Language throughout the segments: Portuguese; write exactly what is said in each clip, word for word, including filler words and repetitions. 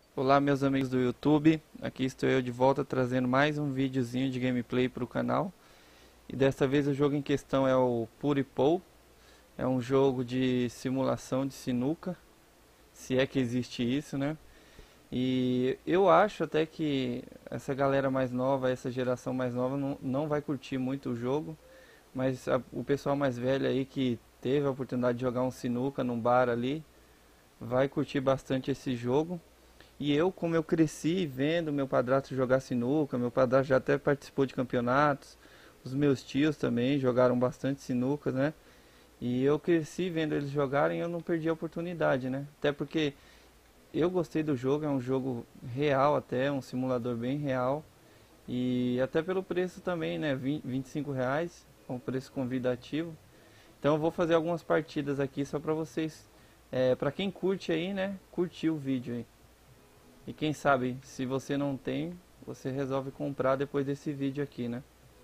Olá meus amigos do YouTube, aqui estou eu de volta trazendo mais um videozinho de gameplay para o canal. E desta vez o jogo em questão é o Puripou. É um jogo de simulação de sinuca, se é que existe isso, né? E eu acho até que essa galera mais nova, essa geração mais nova não, não vai curtir muito o jogo. Mas a, o pessoal mais velho aí que teve a oportunidade de jogar um sinuca num bar ali, vai curtir bastante esse jogo. E eu, como eu cresci vendo meu padrasto jogar sinuca, meu padrasto já até participou de campeonatos, os meus tios também jogaram bastante sinuca, né? E eu cresci vendo eles jogarem e eu não perdi a oportunidade, né? Até porque eu gostei do jogo, é um jogo real até, um simulador bem real. E até pelo preço também, né? vinte e cinco reais, é um preço convidativo. Então eu vou fazer algumas partidas aqui só pra vocês, é, pra quem curte aí, né? Curtir o vídeo aí. E quem sabe, se você não tem, você resolve comprar depois desse vídeo aqui, né?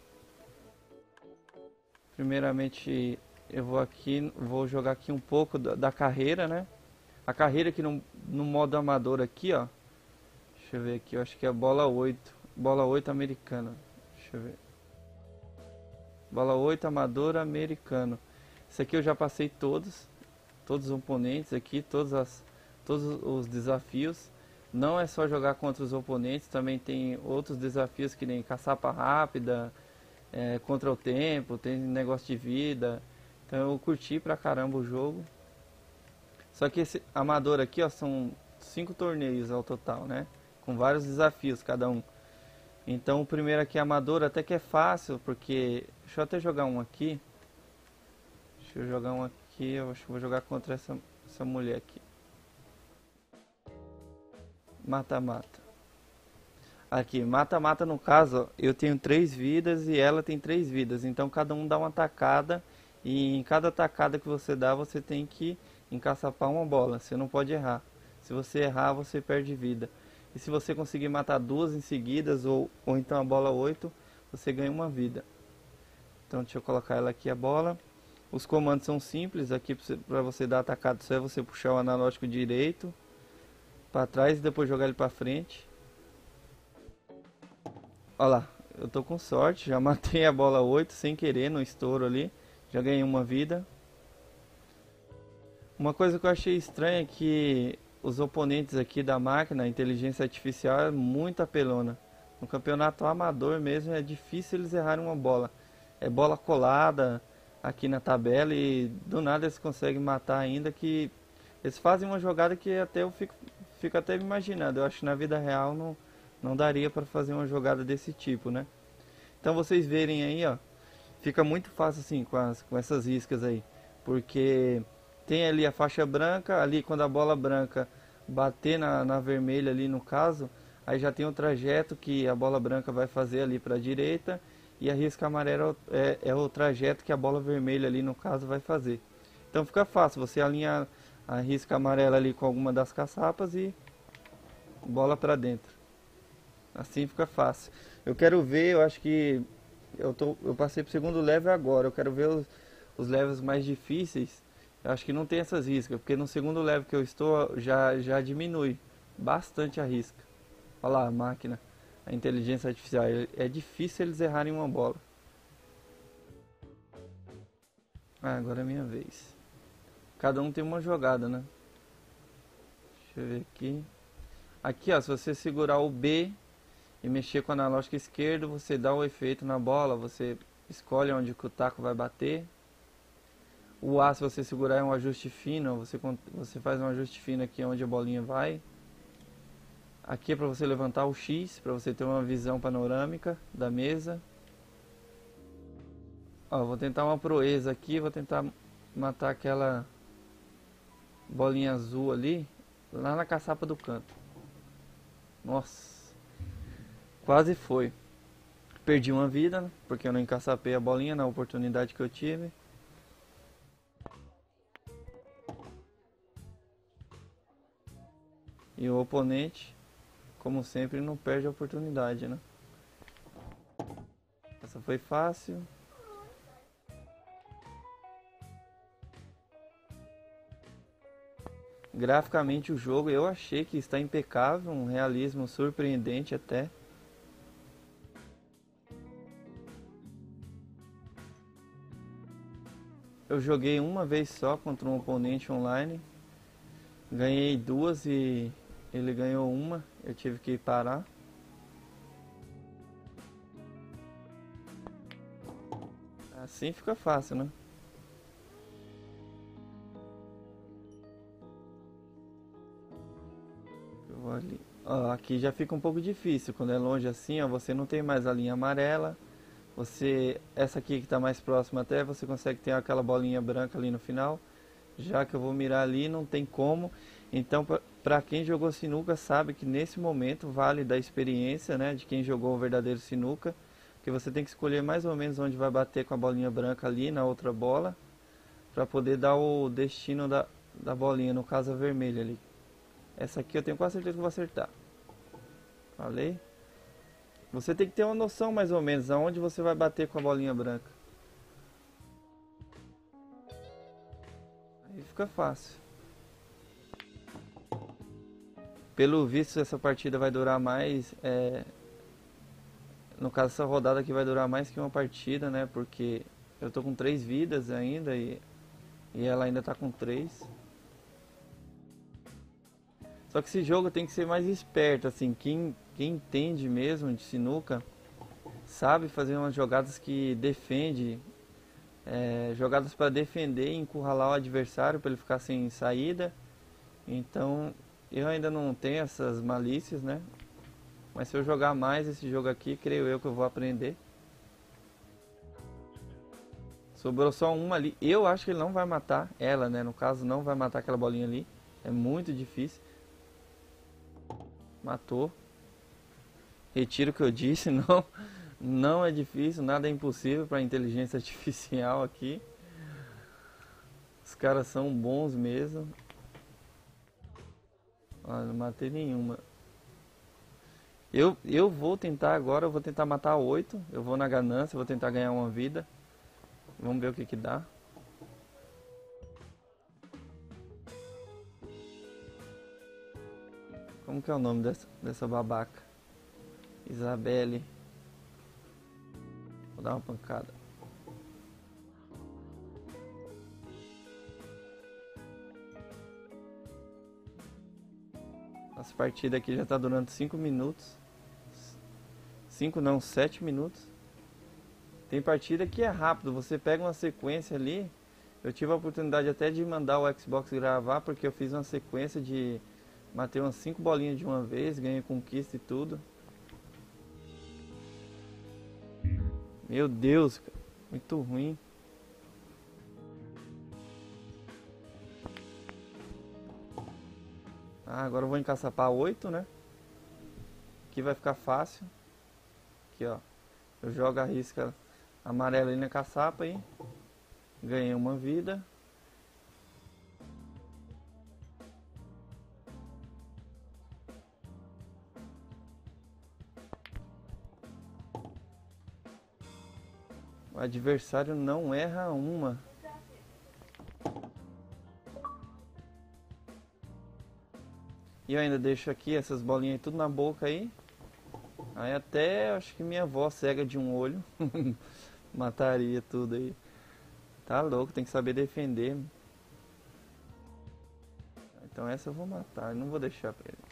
Primeiramente, eu vou aqui, vou jogar aqui um pouco da, da carreira, né? A carreira aqui no, no modo amador aqui, ó. Deixa eu ver aqui, eu acho que é bola oito. Bola oito americana. Deixa eu ver. Bola oito amador americano. Esse aqui eu já passei todos. Todos os oponentes aqui, todas as, todos os desafios. Não é só jogar contra os oponentes, também tem outros desafios que nem caçapa rápida, é, contra o tempo, tem negócio de vida. Então eu curti pra caramba o jogo. Só que esse amador aqui, ó, são cinco torneios ao total, né? Com vários desafios cada um. Então o primeiro aqui amador até que é fácil, porque deixa eu até jogar um aqui. Deixa eu jogar um aqui, eu acho que vou jogar contra essa, essa mulher aqui. Mata-mata. Aqui, mata-mata no caso, ó, eu tenho três vidas e ela tem três vidas. Então cada um dá uma tacada e em cada tacada que você dá, você tem que encaçapar uma bola. Você não pode errar. Se você errar, você perde vida. E se você conseguir matar duas em seguidas ou, ou então a bola oito, você ganha uma vida. Então deixa eu colocar ela aqui a bola. Os comandos são simples, aqui para você dar atacado só é você puxar o analógico direito para trás e depois jogar ele para frente. Olha lá, eu tô com sorte, já matei a bola oito sem querer no estouro ali, já ganhei uma vida. Uma coisa que eu achei estranha é que os oponentes aqui da máquina, a inteligência artificial é muito apelona. No campeonato amador mesmo é difícil eles errarem uma bola. É bola colada aqui na tabela e do nada eles conseguem matar ainda, que eles fazem uma jogada que até eu fico, fico até imaginando. Eu acho que na vida real não, não daria para fazer uma jogada desse tipo, né? Então vocês verem aí, ó, fica muito fácil assim com, as, com essas riscas aí, porque tem ali a faixa branca, ali quando a bola branca bater na, na vermelha ali no caso, aí já tem o trajeto que a bola branca vai fazer ali para a direita e a risca amarela é, é o trajeto que a bola vermelha ali no caso vai fazer. Então fica fácil, você alinha a risca amarela ali com alguma das caçapas e bola para dentro. Assim fica fácil. Eu quero ver, eu acho que eu, tô, eu passei pro segundo level agora. Eu quero ver os, os levels mais difíceis. Eu acho que não tem essas riscas, porque no segundo level que eu estou já, já diminui bastante a risca. Olha lá a máquina, a inteligência artificial. É, é difícil eles errarem uma bola. Ah, agora é minha vez. Cada um tem uma jogada, né? Deixa eu ver aqui. Aqui, ó, se você segurar o B e mexer com o analógico esquerdo, você dá o efeito na bola, você escolhe onde que o taco vai bater. O A, se você segurar, é um ajuste fino, você, você faz um ajuste fino aqui onde a bolinha vai. Aqui é para você levantar o X, para você ter uma visão panorâmica da mesa. Ó, vou tentar uma proeza aqui, vou tentar matar aquela bolinha azul ali, lá na caçapa do canto. Nossa, quase foi. Perdi uma vida, né? Porque eu não encaçapei a bolinha na oportunidade que eu tive. E o oponente, como sempre, não perde a oportunidade, né? Essa foi fácil. Graficamente o jogo eu achei que está impecável, um realismo surpreendente até. Eu joguei uma vez só contra um oponente online, ganhei duas e ele ganhou uma, eu tive que parar. Assim fica fácil, né? Eu vou ali. Ó, aqui já fica um pouco difícil, quando é longe assim, ó, você não tem mais a linha amarela. Você, essa aqui que está mais próxima até, você consegue ter aquela bolinha branca ali no final. Já que eu vou mirar ali, não tem como. Então, para quem jogou sinuca, sabe que nesse momento vale da experiência, né, de quem jogou o verdadeiro sinuca, que você tem que escolher mais ou menos onde vai bater com a bolinha branca ali na outra bola, para poder dar o destino da, da bolinha, no caso a vermelha ali. Essa aqui eu tenho quase certeza que vou acertar. Falei? Você tem que ter uma noção mais ou menos aonde você vai bater com a bolinha branca. Aí fica fácil. Pelo visto essa partida vai durar mais, é... no caso essa rodada aqui vai durar mais que uma partida, né? Porque eu tô com três vidas ainda e, e ela ainda tá com três. Só que esse jogo tem que ser mais esperto, assim, quem, quem entende mesmo de sinuca sabe fazer umas jogadas que defende, é, jogadas para defender e encurralar o adversário para ele ficar sem saída. Então eu ainda não tenho essas malícias, né? Mas se eu jogar mais esse jogo aqui, creio eu que eu vou aprender. Sobrou só uma ali. Eu acho que ele não vai matar ela, né? No caso, não vai matar aquela bolinha ali. É muito difícil. Matou. Retiro o que eu disse, não, não é difícil, nada é impossível para inteligência artificial aqui. Os caras são bons mesmo. Ah, não matei nenhuma. Eu, eu vou tentar agora, eu vou tentar matar oito. Eu vou na ganância, vou tentar ganhar uma vida. Vamos ver o que que dá. Como que é o nome dessa, dessa babaca? Isabelle. Vou dar uma pancada. Nossa partida aqui já está durando cinco minutos. cinco não, sete minutos. Tem partida que é rápido, você pega uma sequência ali. Eu tive a oportunidade até de mandar o Xbox gravar, porque eu fiz uma sequência de... matei umas cinco bolinhas de uma vez, ganhei conquista e tudo. Meu Deus, cara, muito ruim. Ah, agora eu vou encaçapar oito, né? Aqui vai ficar fácil. Aqui, ó. Eu jogo a risca amarela ali na caçapa aí. Ganhei uma vida. O adversário não erra uma. E eu ainda deixo aqui essas bolinhas aí tudo na boca aí. Aí até acho que minha avó cega de um olho mataria tudo aí. Tá louco, tem que saber defender. Então essa eu vou matar, eu não vou deixar pra ele.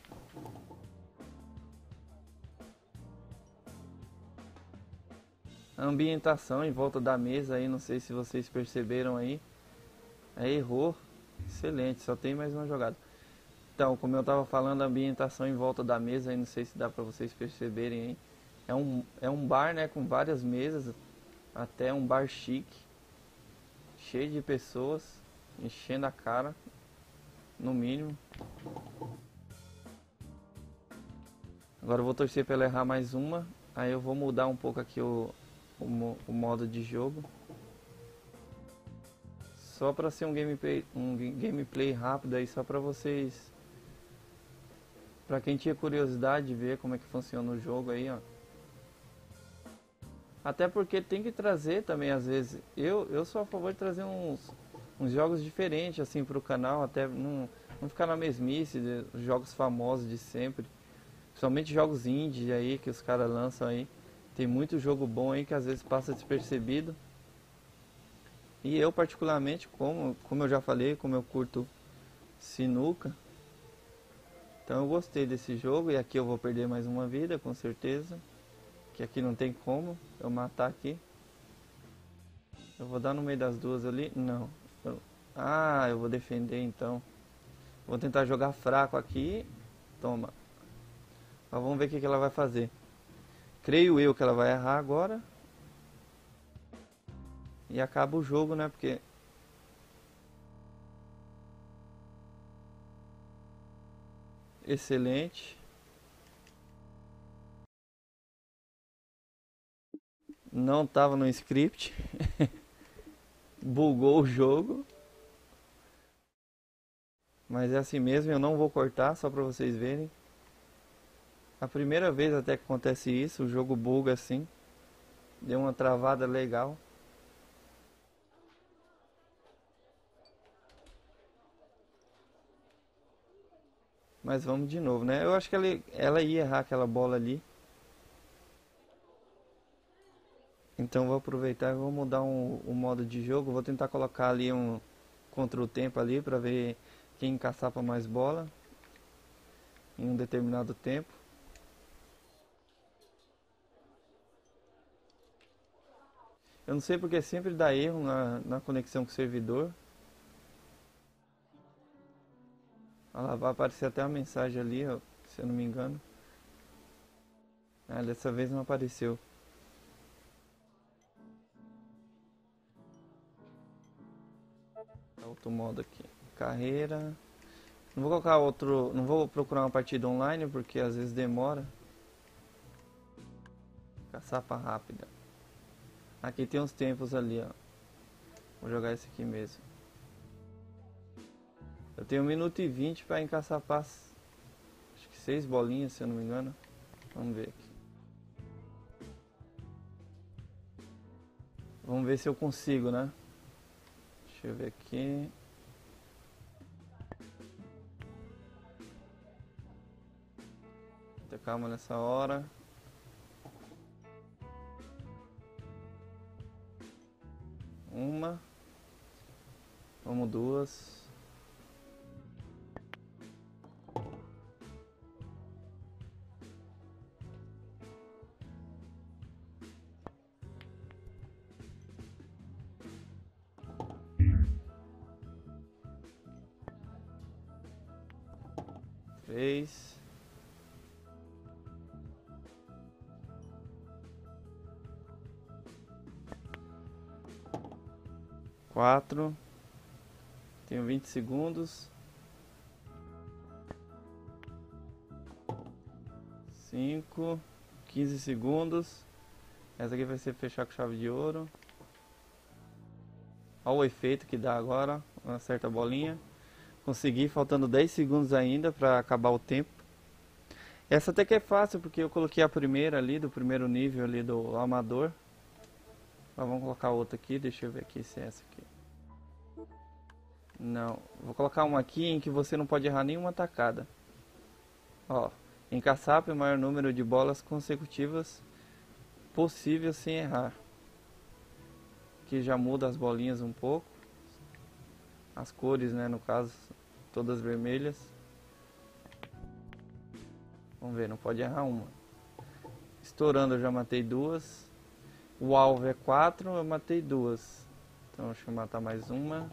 A ambientação em volta da mesa aí, não sei se vocês perceberam aí. É, errou. Excelente, só tem mais uma jogada. Então, como eu estava falando, a ambientação em volta da mesa aí, não sei se dá para vocês perceberem aí. É um, é um bar, né, com várias mesas, até um bar chique, cheio de pessoas, enchendo a cara, no mínimo. Agora eu vou torcer para ela errar mais uma, aí eu vou mudar um pouco aqui o, o, o modo de jogo. Só para ser um gameplay, um gameplay rápido aí, só para vocês... Pra quem tinha curiosidade de ver como é que funciona o jogo aí, ó. Até porque tem que trazer também, às vezes. Eu, eu sou a favor de trazer uns, uns jogos diferentes, assim, pro canal. Até não, Vamos ficar na mesmice, de, os jogos famosos de sempre. Principalmente jogos indie aí que os caras lançam aí. Tem muito jogo bom aí que às vezes passa despercebido. E eu particularmente, como, como eu já falei, como eu curto sinuca, então eu gostei desse jogo. E aqui eu vou perder mais uma vida, com certeza. Que aqui não tem como eu matar aqui. Eu vou dar no meio das duas ali? Não. Eu, ah, eu vou defender então. Vou tentar jogar fraco aqui. Toma. Mas vamos ver o que, que ela vai fazer. Creio eu que ela vai errar agora. E acaba o jogo, né? Porque... Excelente. Não estava no script. Bugou o jogo. Mas é assim mesmo, eu não vou cortar, só para vocês verem. A primeira vez até que acontece isso, o jogo buga assim. Deu uma travada legal. Mas vamos de novo, né? Eu acho que ela, ela ia errar aquela bola ali. Então vou aproveitar e vou mudar um, o modo de jogo. Vou tentar colocar ali um contra o tempo ali para ver quem caçapa mais bola em um determinado tempo. Eu não sei porque sempre dá erro na, na conexão com o servidor. Olha lá, vai aparecer até uma mensagem ali, ó, se eu não me engano. Ah, dessa vez não apareceu. Outro modo aqui. Carreira. Não vou colocar outro. Não vou procurar uma partida online porque às vezes demora. Caçapa rápida. Aqui tem uns tempos ali, ó. Vou jogar esse aqui mesmo. Eu tenho um minuto e vinte para encaçapar. Acho que seis bolinhas, se eu não me engano. Vamos ver aqui. Vamos ver se eu consigo, né? Deixa eu ver aqui. Muita calma nessa hora. Uma. Vamos duas. Três. Quatro. Tenho vinte segundos. Cinco. Quinze segundos. Essa aqui vai ser fechar com chave de ouro. Olha o efeito que dá agora. Uma certa bolinha. Consegui, faltando dez segundos ainda para acabar o tempo. Essa até que é fácil, porque eu coloquei a primeira ali, do primeiro nível ali do amador. Mas vamos colocar outra aqui, deixa eu ver aqui se é essa aqui. Não, vou colocar uma aqui em que você não pode errar nenhuma tacada. Ó, encaçape o maior número de bolas consecutivas possível sem errar. Aqui já muda as bolinhas um pouco. As cores, né, no caso, todas vermelhas. Vamos ver, não pode errar uma. Estourando eu já matei duas. O alvo é quatro, eu matei duas. Então deixa eu matar mais uma.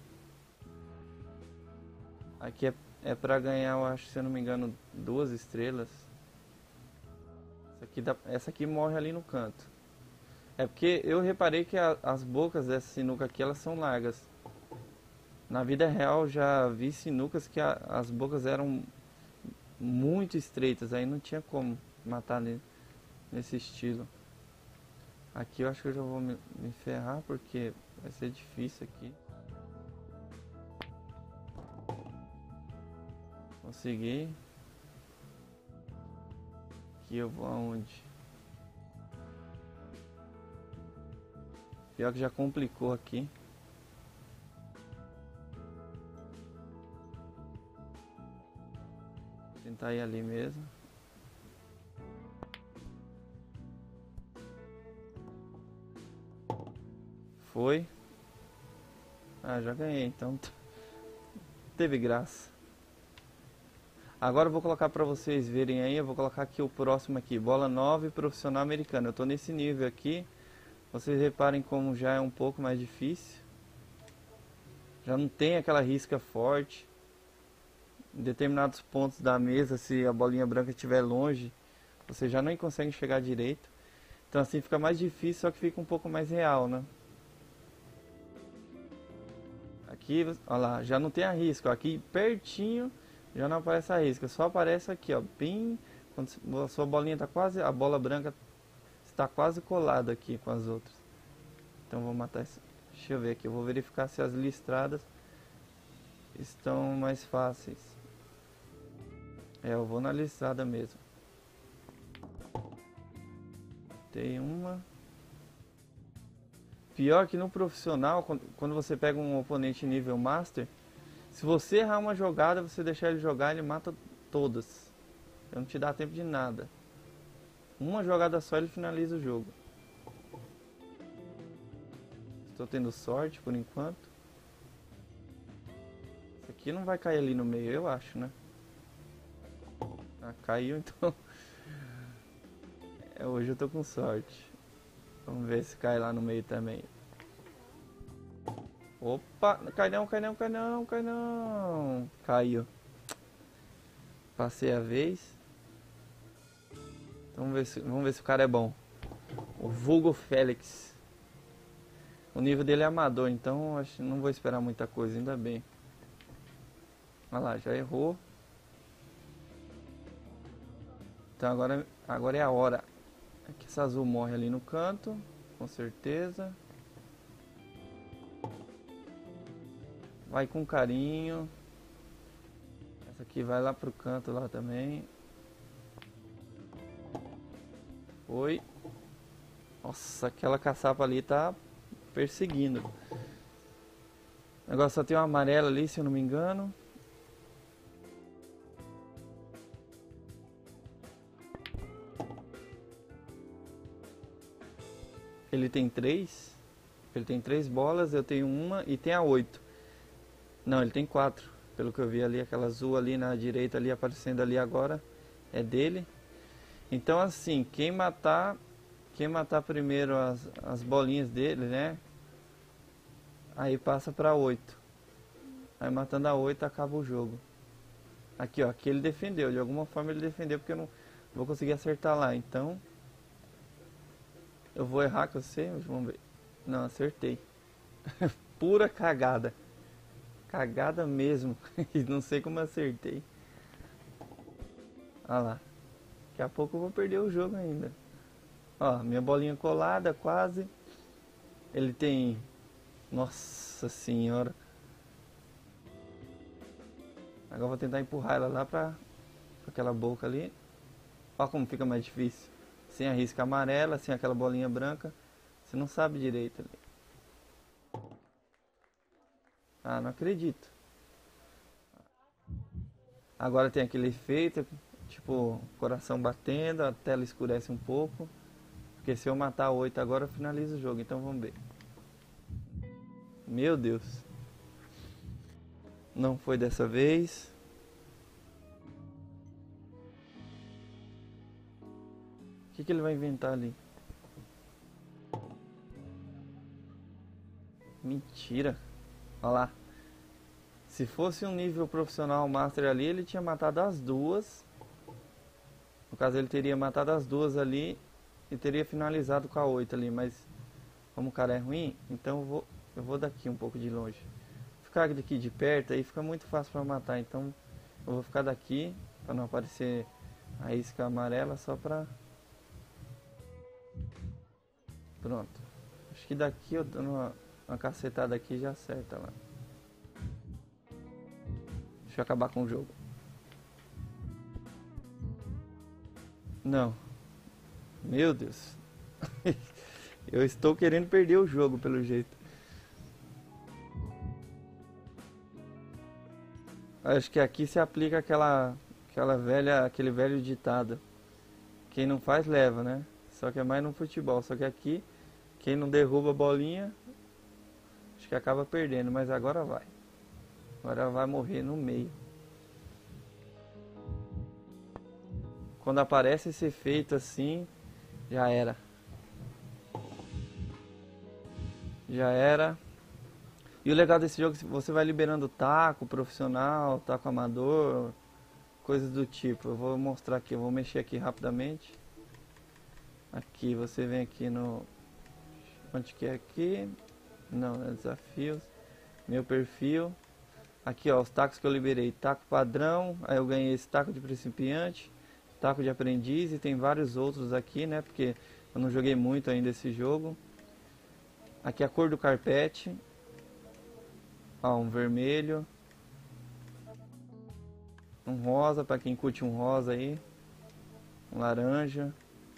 Aqui é, é pra ganhar, eu acho, se eu não me engano, duas estrelas. Essa aqui, dá, essa aqui morre ali no canto. É porque eu reparei que a, as bocas dessa sinuca aqui, elas são largas. Na vida real já vi sinucas que a, as bocas eram muito estreitas, aí não tinha como matar ne, nesse estilo. Aqui eu acho que eu já vou me, me ferrar porque vai ser difícil aqui. Consegui. Aqui eu vou aonde? Pior que já complicou aqui. tentar ir ali mesmo. Foi. Ah, já ganhei, então teve graça. Agora eu vou colocar pra vocês verem aí, eu vou colocar aqui o próximo aqui, bola nove profissional americano. Eu tô nesse nível aqui. Vocês reparem como já é um pouco mais difícil. Já não tem aquela risca forte. Em determinados pontos da mesa, se a bolinha branca estiver longe, você já nem consegue chegar direito. Então assim fica mais difícil, só que fica um pouco mais real, né? Aqui, olha lá, já não tem a risca. Aqui pertinho já não aparece a risca, só aparece aqui, ó, bem quando a sua bolinha tá quase, a bola branca está quase colada aqui com as outras. Então vou matar essa. Deixa eu ver aqui, eu vou verificar se as listradas estão mais fáceis. É, eu vou na listrada mesmo. Tem uma. Pior que no profissional, quando você pega um oponente nível Master, se você errar uma jogada, você deixar ele jogar, ele mata todas. Não te dá tempo de nada. Uma jogada só ele finaliza o jogo. Estou tendo sorte por enquanto. Isso aqui não vai cair ali no meio, eu acho, né? Ah, caiu então. É, hoje eu tô com sorte. Vamos ver se cai lá no meio também. Opa, cai não, cai não, cai não, cai não. Caiu. Passei a vez. Então, vamos ver se, vamos ver se o cara é bom. O vulgo Félix. O nível dele é amador, então acho que não vou esperar muita coisa, ainda bem. Olha lá, já errou. Então agora, agora é a hora. Aqui essa azul morre ali no canto, com certeza. Vai com carinho. Essa aqui vai lá pro canto lá também. Foi. Nossa, aquela caçapa ali tá perseguindo. Agora só tem uma amarela ali, se eu não me engano. Ele tem três. Ele tem três bolas, eu tenho uma e tem a oito. Não, ele tem quatro. Pelo que eu vi ali, aquela azul ali na direita ali aparecendo ali agora é dele. Então assim, quem matar, quem matar primeiro as, as bolinhas dele, né? Aí passa pra oito. Aí matando a oito acaba o jogo. Aqui ó, aqui ele defendeu, de alguma forma ele defendeu porque eu não vou conseguir acertar lá, então eu vou errar com você, vamos ver. Não, acertei. Pura cagada. Cagada mesmo. Não sei como acertei. Olha lá. Daqui a pouco eu vou perder o jogo ainda. Ó, minha bolinha colada quase. Ele tem... Nossa senhora. Agora eu vou tentar empurrar ela lá pra, pra aquela boca ali. Ó como fica mais difícil. Sem a risca amarela, sem aquela bolinha branca. Você não sabe direito ali. Ah, não acredito. Agora tem aquele efeito, tipo, coração batendo, a tela escurece um pouco. Porque se eu matar oito agora, eu finalizo o jogo. Então vamos ver. Meu Deus. Não foi dessa vez. O que, que ele vai inventar ali? Mentira. Olha lá. Se fosse um nível profissional master ali, ele tinha matado as duas. No caso, ele teria matado as duas ali e teria finalizado com a oito ali. Mas como o cara é ruim, então eu vou, eu vou daqui um pouco de longe. Ficar daqui de perto aí fica muito fácil para matar. Então eu vou ficar daqui para não aparecer a isca amarela, só para... Pronto. Acho que daqui eu dando uma, uma cacetada aqui já acerta lá. Deixa eu acabar com o jogo. Não. Meu Deus. Eu estou querendo perder o jogo pelo jeito. Acho que aqui se aplica aquela Aquela velha, aquele velho ditado. Quem não faz, leva, né? Só que é mais no futebol. Só que aqui, quem não derruba a bolinha, acho que acaba perdendo. Mas agora vai. Agora vai morrer no meio. Quando aparece esse efeito assim, já era. Já era. E o legal desse jogo é que você vai liberando taco profissional, taco amador, coisas do tipo. Eu vou mostrar aqui, eu vou mexer aqui rapidamente. Aqui, você vem aqui no... Onde que é aqui? Não, é desafios. Meu perfil. Aqui, ó, os tacos que eu liberei. Taco padrão, aí eu ganhei esse taco de principiante, taco de aprendiz e tem vários outros aqui, né? Porque eu não joguei muito ainda esse jogo. Aqui a cor do carpete. Ó, um vermelho. Um rosa, para quem curte um rosa aí. Um laranja.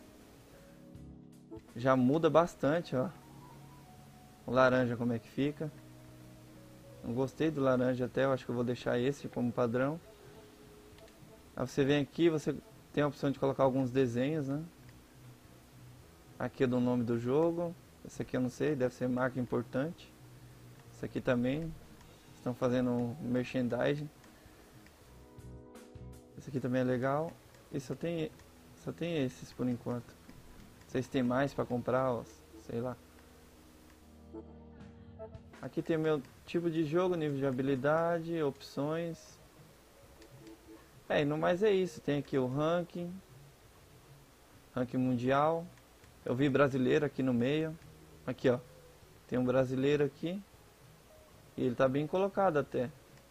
Já muda bastante, ó. O laranja como é que fica. Eu gostei do laranja até, eu acho que eu vou deixar esse como padrão. Aí você vem aqui, você tem a opção de colocar alguns desenhos, né? Aqui é do nome do jogo. Esse aqui eu não sei, deve ser marca importante. Esse aqui também. Estão fazendo um merchandising. Esse aqui também é legal. E só tem, só tem esses por enquanto. Vocês têm mais para comprar, ó, sei lá. Aqui tem meu tipo de jogo, nível de habilidade, opções. É, e no mais é isso. Tem aqui o ranking. Ranking mundial. Eu vi brasileiro aqui no meio. Aqui, ó. Tem um brasileiro aqui. E ele tá bem colocado até.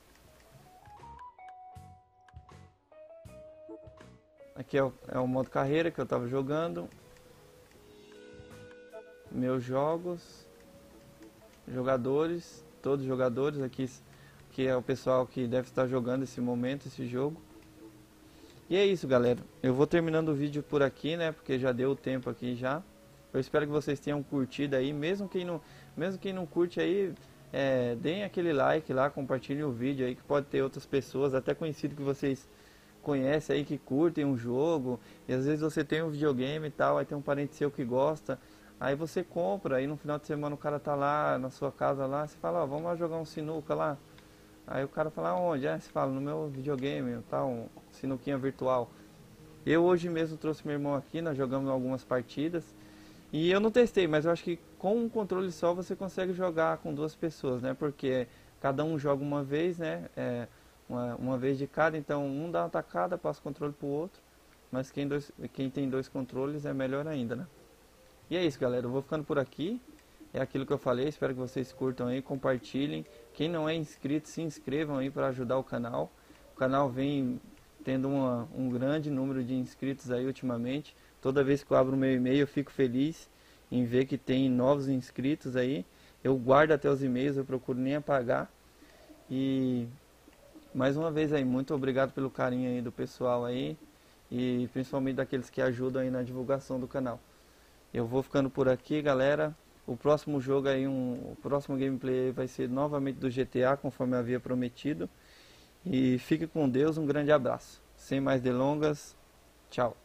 Aqui é o, é o modo carreira que eu tava jogando. Meus jogos. Jogadores. Todos os jogadores aqui. Que é o pessoal que deve estar jogando esse momento, esse jogo. E é isso, galera. Eu vou terminando o vídeo por aqui, né? Porque já deu o tempo aqui já. Eu espero que vocês tenham curtido aí. Mesmo quem não, mesmo quem não curte aí, é, deem aquele like lá, compartilhem o vídeo aí, que pode ter outras pessoas, até conhecido que vocês conhecem aí, que curtem um jogo. E às vezes você tem um videogame e tal, aí tem um parente seu que gosta. Aí você compra, aí no final de semana o cara tá lá na sua casa lá, você fala, ó, vamos lá jogar um sinuca lá. Aí o cara fala, onde? É, você fala, no meu videogame, tal, um sinuquinha virtual. Eu hoje mesmo trouxe meu irmão aqui, nós jogamos algumas partidas. E eu não testei, mas eu acho que com um controle só você consegue jogar com duas pessoas, né? Porque cada um joga uma vez, né? É, uma, uma vez de cada, então um dá uma tacada, passa o controle pro outro. Mas quem, dois, quem tem dois controles é melhor ainda, né? E é isso, galera. Eu vou ficando por aqui. É aquilo que eu falei, espero que vocês curtam aí, compartilhem. Quem não é inscrito, se inscrevam aí para ajudar o canal. O canal vem tendo uma, um grande número de inscritos aí ultimamente. Toda vez que eu abro o meu e-mail eu fico feliz em ver que tem novos inscritos aí. Eu guardo até os e-mails, eu procuro nem apagar. E mais uma vez aí, muito obrigado pelo carinho aí do pessoal aí. E principalmente daqueles que ajudam aí na divulgação do canal. Eu vou ficando por aqui, galera. O próximo jogo aí, um, o próximo gameplay vai ser novamente do G T A, conforme eu havia prometido. E fique com Deus, um grande abraço. Sem mais delongas, tchau.